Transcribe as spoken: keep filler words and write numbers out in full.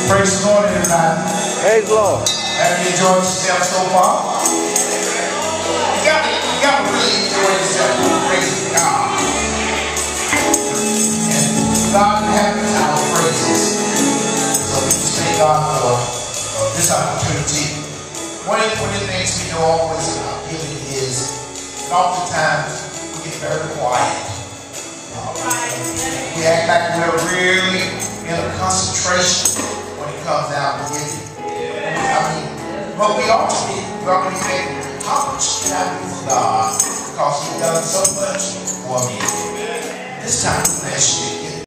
Praise the Lord, everybody. Praise the Lord. Have you enjoyed yourself so far? You gotta, you gotta really enjoy yourself when you're praising God. And God inhabits our praises. So we just thank God for uh, this opportunity. One of, one of the things we know always about giving is that oftentimes we get very quiet. We act like we're really in a concentration when it comes down to giving. I mean, but we ought to be. We ought to be thinking, how much can I do for God? Because He's done so much for me. This time, bless you.